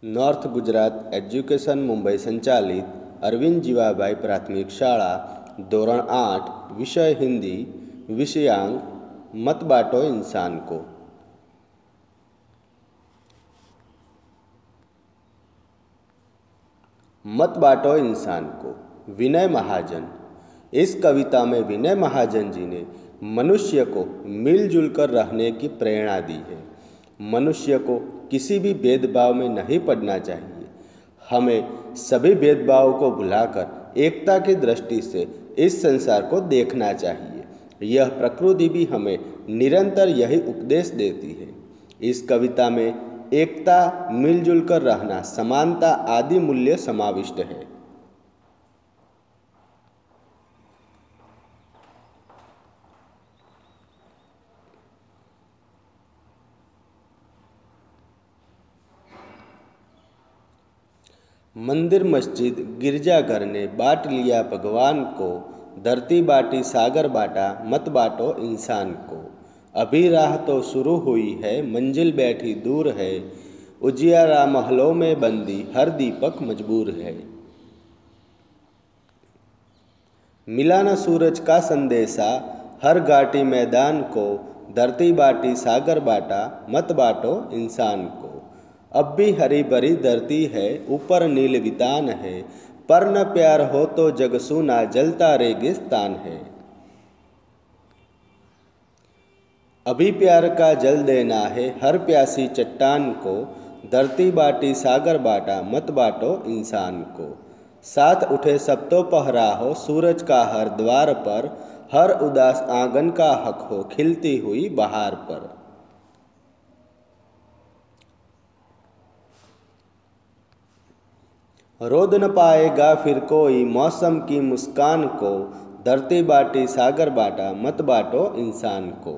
North Gujarat education Mumbai संचालित अरविंद जीवाबाई प्राथमिक शाळा धोरण 8 विषय हिंदी विषयांक मत बांटो इंसान को। मत बांटो इंसान को, विनय महाजन। इस कविता में विनय महाजन जी ने मनुष्य को मिलजुल कर रहने की प्रेरणा दी है। मनुष्य को किसी भी भेदभाव में नहीं पड़ना चाहिए। हमें सभी भेदभाव को भुलाकर एकता की दृष्टि से इस संसार को देखना चाहिए। यह प्रकृति भी हमें निरंतर यही उपदेश देती है। इस कविता में एकता, मिलजुल कर रहना, समानता आदि मूल्य समाविष्ट है। मंदिर मस्जिद गिरजाघर ने बांट लिया भगवान को, धरती बांटी सागर बांटा मत बांटो इंसान को। अभी राह तो शुरू हुई है, मंजिल बैठी दूर है, उजियारा महलों में बंदी हर दीपक मजबूर है। मिला न सूरज का संदेशा हर घाटी मैदान को, धरती बांटी सागर बांटा मत बांटो इंसान को। अब भी हरी भरी धरती है, ऊपर नील वितान है, पर न प्यार हो तो जग सूना जलता रेगिस्तान है। अभी प्यार का जल देना है हर प्यासी चट्टान को, धरती बांटी सागर बांटा मत बांटो इंसान को। साथ उठे सब तो पहरा हो सूरज का हर द्वार पर, हर उदास आंगन का हक हो खिलती हुई बहार पर। रोद न पाएगा फिर कोई मौसम की मुस्कान को, धरती बांटी सागर बांटा मत बांटो इंसान को।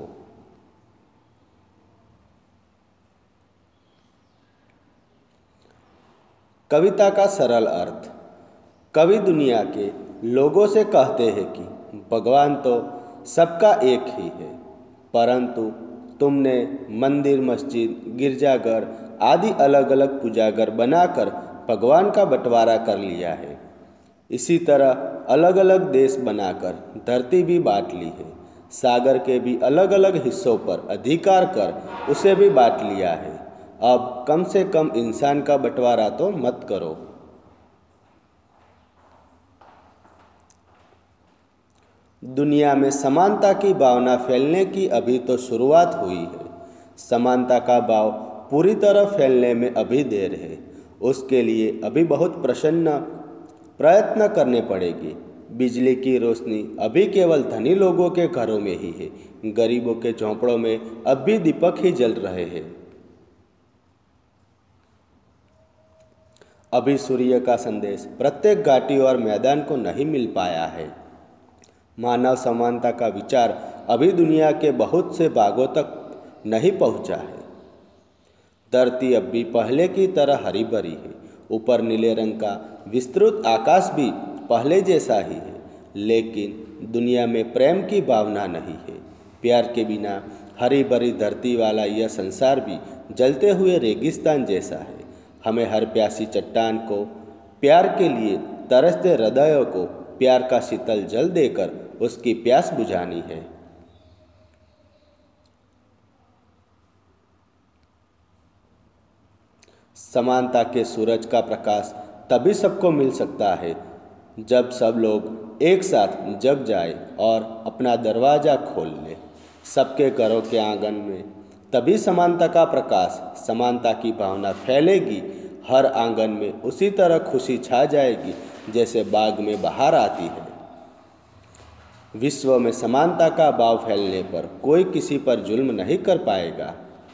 कविता का सरल अर्थ। कवि दुनिया के लोगों से कहते हैं कि भगवान तो सबका एक ही है, परंतु तुमने मंदिर मस्जिद गिरजाघर आदि अलग अलग पूजाघर बनाकर भगवान का बंटवारा कर लिया है। इसी तरह अलग अलग देश बनाकर धरती भी बांट ली है। सागर के भी अलग अलग हिस्सों पर अधिकार कर उसे भी बांट लिया है। अब कम से कम इंसान का बंटवारा तो मत करो। दुनिया में समानता की भावना फैलने की अभी तो शुरुआत हुई है। समानता का भाव पूरी तरह फैलने में अभी देर है। उसके लिए अभी बहुत प्रयत्न करने पड़ेगी। बिजली की रोशनी अभी केवल धनी लोगों के घरों में ही है। गरीबों के झोंपड़ों में अब भी दीपक ही जल रहे हैं। अभी सूर्य का संदेश प्रत्येक घाटी और मैदान को नहीं मिल पाया है। मानव समानता का विचार अभी दुनिया के बहुत से भागों तक नहीं पहुंचा है। धरती अब भी पहले की तरह हरी भरी है। ऊपर नीले रंग का विस्तृत आकाश भी पहले जैसा ही है, लेकिन दुनिया में प्रेम की भावना नहीं है। प्यार के बिना हरी भरी धरती वाला यह संसार भी जलते हुए रेगिस्तान जैसा है। हमें हर प्यासी चट्टान को, प्यार के लिए तरसते हृदयों को प्यार का शीतल जल देकर उसकी प्यास बुझानी है। समानता के सूरज का प्रकाश तभी सबको मिल सकता है जब सब लोग एक साथ जग जाए और अपना दरवाज़ा खोल ले। सबके घरों के आंगन में तभी समानता का प्रकाश, समानता की भावना फैलेगी। हर आंगन में उसी तरह खुशी छा जाएगी जैसे बाग में बहार आती है। विश्व में समानता का भाव फैलने पर कोई किसी पर जुल्म नहीं कर पाएगा।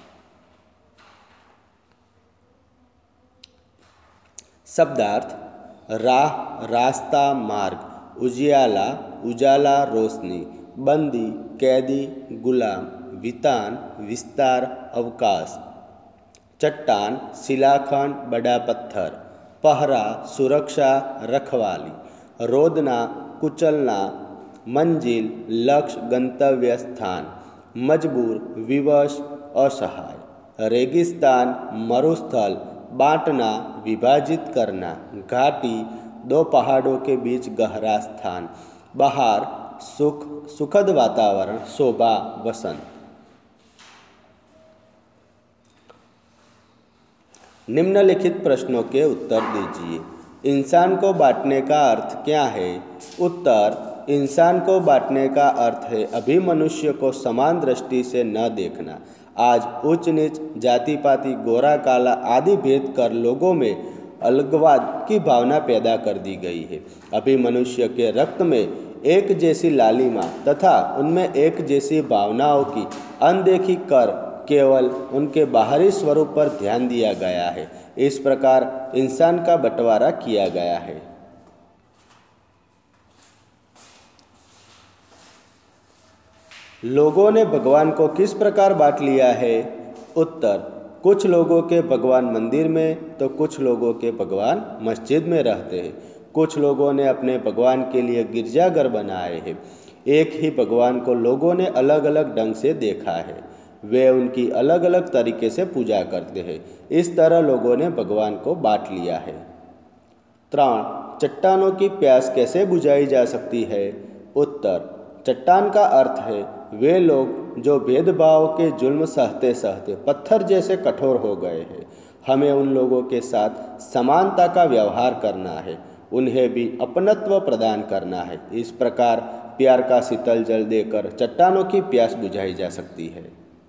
शब्दार्थ। राह, रास्ता, मार्ग, उजियाला, उजाला, रोशनी, बंदी, कैदी, गुलाम, वितान, विस्तार, अवकाश। चट्टान, शिलाखंड, बड़ा पत्थर। पहरा, सुरक्षा, रखवाली। रोदना, कुचलना, मंजिल, लक्ष्य, गंतव्य स्थान। मजबूर, विवश, असहाय। रेगिस्तान, मरुस्थल, बांटना, विभाजित करना। घाटी, दो पहाड़ों के बीच गहरा स्थान। बहार, सुखद वातावरण, शोभा, वसंत। निम्नलिखित प्रश्नों के उत्तर दीजिए। इंसान को बांटने का अर्थ क्या है? उत्तर: इंसान को बांटने का अर्थ है अभी मनुष्य को समान दृष्टि से न देखना। आज उच्च नीच, जाति पाति, गोरा काला आदि भेद कर लोगों में अलगवाद की भावना पैदा कर दी गई है। अभी मनुष्य के रक्त में एक जैसी लालिमा तथा उनमें एक जैसी भावनाओं की अनदेखी कर केवल उनके बाहरी स्वरूप पर ध्यान दिया गया है। इस प्रकार इंसान का बंटवारा किया गया है। लोगों ने भगवान को किस प्रकार बांट लिया है? उत्तर: कुछ लोगों के भगवान मंदिर में तो कुछ लोगों के भगवान मस्जिद में रहते हैं। कुछ लोगों ने अपने भगवान के लिए गिरजाघर बनाए हैं। एक ही भगवान को लोगों ने अलग अलग ढंग से देखा है। वे उनकी अलग अलग तरीके से पूजा करते हैं। इस तरह लोगों ने भगवान को बांट लिया है। 3. चट्टानों की प्यास कैसे बुझाई जा सकती है? उत्तर: चट्टान का अर्थ है वे लोग जो भेदभाव के जुल्म सहते सहते पत्थर जैसे कठोर हो गए हैं। हमें उन लोगों के साथ समानता का व्यवहार करना है, उन्हें भी अपनत्व प्रदान करना है। इस प्रकार प्यार का शीतल जल देकर चट्टानों की प्यास बुझाई जा सकती है।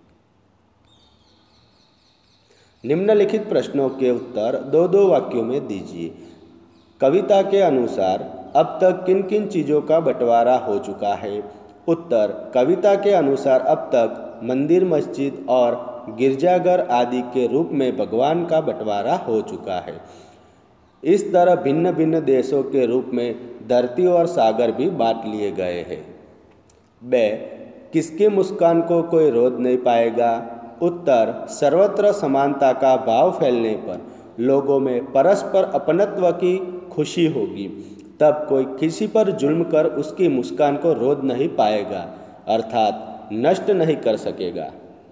निम्नलिखित प्रश्नों के उत्तर दो दो वाक्यों में दीजिए। कविता के अनुसार अब तक किन किन चीज़ों का बंटवारा हो चुका है? उत्तर: कविता के अनुसार अब तक मंदिर, मस्जिद और गिरजाघर आदि के रूप में भगवान का बंटवारा हो चुका है। इस तरह भिन्न भिन्न देशों के रूप में धरती और सागर भी बांट लिए गए हैं। ब. किसकी मुस्कान को कोई रोक नहीं पाएगा? उत्तर: सर्वत्र समानता का भाव फैलने पर लोगों में परस्पर अपनत्व की खुशी होगी। तब कोई किसी पर जुल्म कर उसकी मुस्कान को रोक नहीं पाएगा, अर्थात नष्ट नहीं कर सकेगा।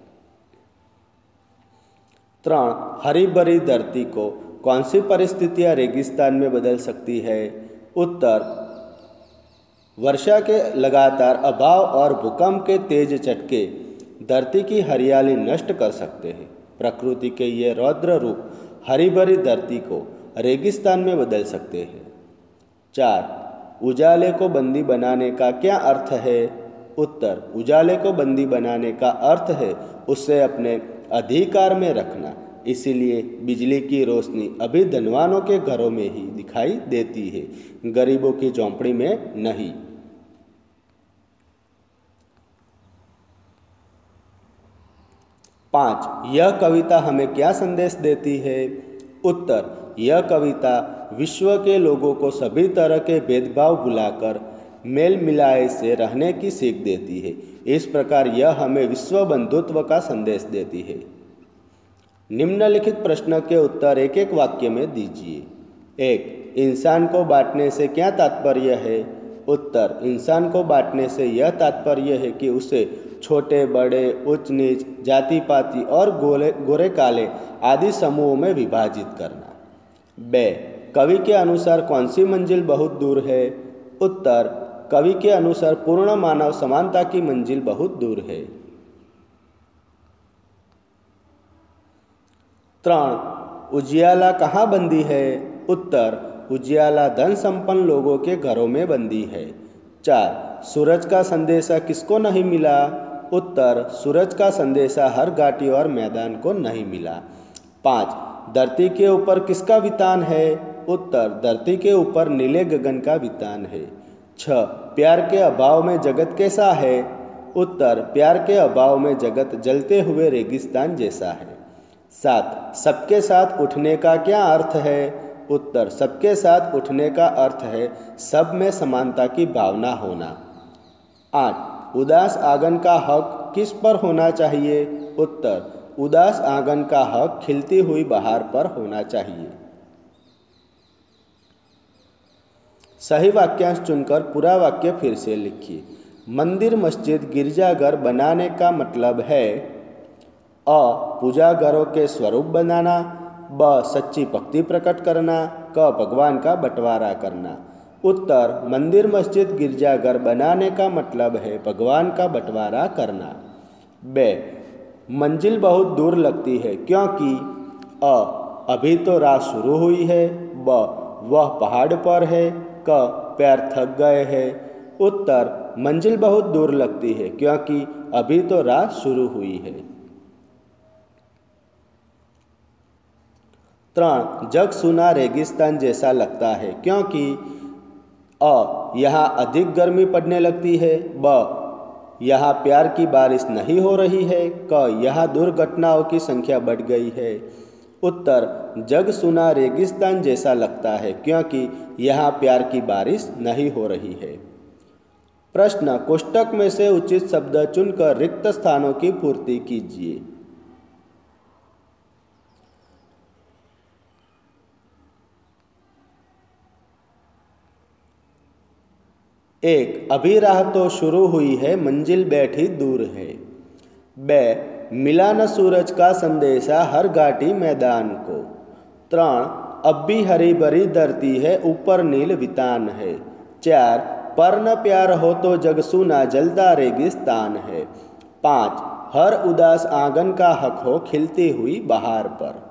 3. हरी भरी धरती को कौन सी परिस्थितियां रेगिस्तान में बदल सकती है? उत्तर: वर्षा के लगातार अभाव और भूकंप के तेज झटके धरती की हरियाली नष्ट कर सकते हैं। प्रकृति के ये रौद्र रूप हरी भरी धरती को रेगिस्तान में बदल सकते हैं। 4. उजाले को बंदी बनाने का क्या अर्थ है? उत्तर: उजाले को बंदी बनाने का अर्थ है उसे अपने अधिकार में रखना। इसीलिए बिजली की रोशनी अभी धनवानों के घरों में ही दिखाई देती है, गरीबों की झोंपड़ी में नहीं। 5. यह कविता हमें क्या संदेश देती है? उत्तर: यह कविता विश्व के लोगों को सभी तरह के भेदभाव भुलाकर मेल मिलाए से रहने की सीख देती है। इस प्रकार यह हमें विश्व बंधुत्व का संदेश देती है। निम्नलिखित प्रश्न के उत्तर एक एक वाक्य में दीजिए। 1. इंसान को बांटने से क्या तात्पर्य है? उत्तर: इंसान को बांटने से यह तात्पर्य है कि उसे छोटे बड़े, उच्च नीच, जाति पाति और गोरे काले आदि समूहों में विभाजित करना। ब. कवि के अनुसार कौन सी मंजिल बहुत दूर है? उत्तर: कवि के अनुसार पूर्ण मानव समानता की मंजिल बहुत दूर है। 3. उजियाला कहाँ बंदी है? उत्तर: उजियाला धन संपन्न लोगों के घरों में बंदी है। 4. सूरज का संदेशा किसको नहीं मिला? उत्तर: सूरज का संदेशा हर घाटी और मैदान को नहीं मिला। 5. धरती के ऊपर किसका वितान है? उत्तर: धरती के ऊपर नीले गगन का वितान है। 6. प्यार के अभाव में जगत कैसा है? उत्तर: प्यार के अभाव में जगत जलते हुए रेगिस्तान जैसा है। 7. सबके साथ उठने का क्या अर्थ है? उत्तर: सबके साथ उठने का अर्थ है सब में समानता की भावना होना। 8. उदास आंगन का हक किस पर होना चाहिए? उत्तर: उदास आंगन का हक खिलती हुई बहार पर होना चाहिए। सही वाक्यांश चुनकर पूरा वाक्य फिर से लिखिए। मंदिर, मस्जिद, गिरजाघर बनाने का मतलब है: अ. पूजा घरों के स्वरूप बनाना, ब सच्ची भक्ति प्रकट करना, क भगवान का बंटवारा करना। उत्तर, मंदिर मस्जिद गिरजाघर बनाने का मतलब है भगवान का बंटवारा करना। बे, मंजिल बहुत दूर लगती है क्योंकि अ अभी तो रात शुरू हुई है, ब वह पहाड़ पर है, क पैर थक गए हैं। उत्तर, मंजिल बहुत दूर लगती है क्योंकि अभी तो रात शुरू हुई है। 3, जग सुना रेगिस्तान जैसा लगता है क्योंकि अ यहाँ अधिक गर्मी पड़ने लगती है, ब यहाँ प्यार की बारिश नहीं हो रही है, क यहाँ दुर्घटनाओं की संख्या बढ़ गई है। उत्तर, जग सुना रेगिस्तान जैसा लगता है क्योंकि यहाँ प्यार की बारिश नहीं हो रही है। प्रश्न, कोष्टक में से उचित शब्द चुनकर रिक्त स्थानों की पूर्ति कीजिए। 1, अभी राह तो शुरू हुई है, मंजिल बैठी दूर है। ब, मिला न सूरज का संदेशा हर घाटी मैदान को। 3, अब भी हरी भरी धरती है, ऊपर नील वितान है। 4, पर न प्यार हो तो जग सुना जलता रेगिस्तान है। 5, हर उदास आंगन का हक हो खिलती हुई बहार पर।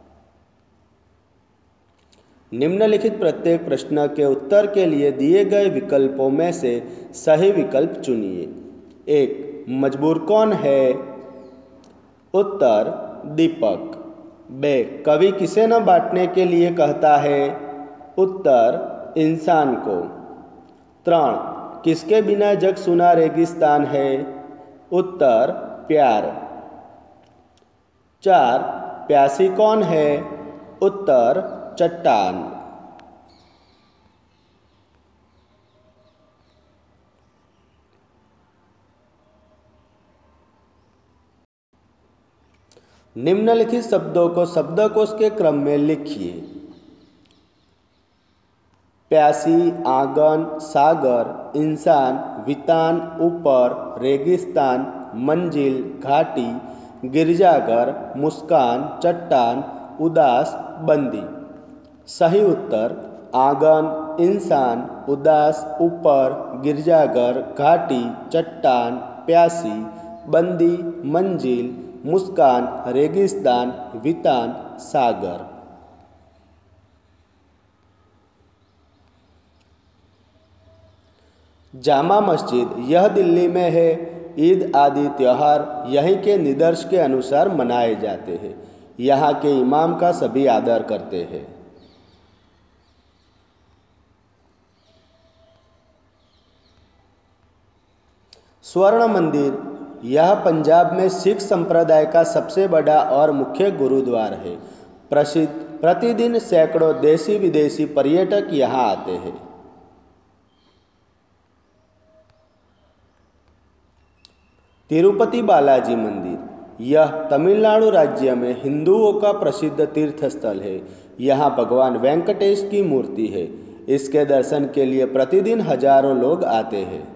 निम्नलिखित प्रत्येक प्रश्न के उत्तर के लिए दिए गए विकल्पों में से सही विकल्प चुनिए। 1, मजबूर कौन है? उत्तर, दीपक। बे, कवि किसे न बांटने के लिए कहता है? उत्तर, इंसान को। 3, किसके बिना जग सुना रेगिस्तान है? उत्तर, प्यार। 4, प्यासी कौन है? उत्तर, चट्टान। निम्नलिखित शब्दों को शब्दकोश के क्रम में लिखिए। प्यासी, आंगन, सागर, इंसान, वितान, ऊपर, रेगिस्तान, मंजिल, घाटी, गिरजाघर, मुस्कान, चट्टान, उदास, बंदी। सही उत्तर, आंगन, इंसान, उदास, ऊपर, गिरजाघर, घाटी, चट्टान, प्यासी, बंदी, मंजिल, मुस्कान, रेगिस्तान, वितान, सागर। जामा मस्जिद यह दिल्ली में है। ईद आदि त्यौहार यहीं के निदर्श के अनुसार मनाए जाते हैं। यहाँ के इमाम का सभी आदर करते हैं। स्वर्ण मंदिर यह पंजाब में सिख संप्रदाय का सबसे बड़ा और मुख्य गुरुद्वार है। प्रसिद्ध प्रतिदिन सैकड़ों देशी विदेशी पर्यटक यहाँ आते हैं। तिरुपति बालाजी मंदिर यह तमिलनाडु राज्य में हिंदुओं का प्रसिद्ध तीर्थ स्थल है। यहाँ भगवान वेंकटेश की मूर्ति है। इसके दर्शन के लिए प्रतिदिन हजारों लोग आते हैं।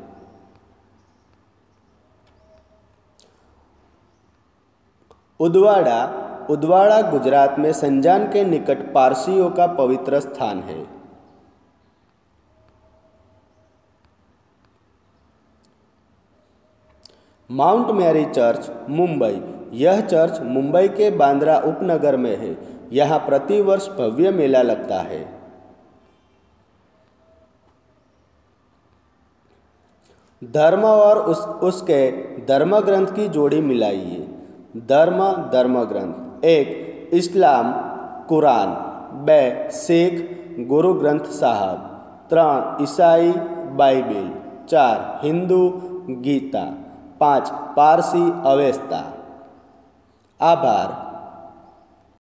उदवाड़ा गुजरात में संजान के निकट पारसियों का पवित्र स्थान है। माउंट मैरी चर्च मुंबई यह चर्च मुंबई के बांद्रा उपनगर में है। यहाँ प्रतिवर्ष भव्य मेला लगता है। धर्म और उसके धर्म ग्रंथ की जोड़ी मिलाइए। धर्म ग्रंथ 1, इस्लाम कुरान। 2, सिख गुरु ग्रंथ साहब। 3, ईसाई बाइबिल। 4, हिंदू गीता। 5, पारसी अवेस्ता। आभार।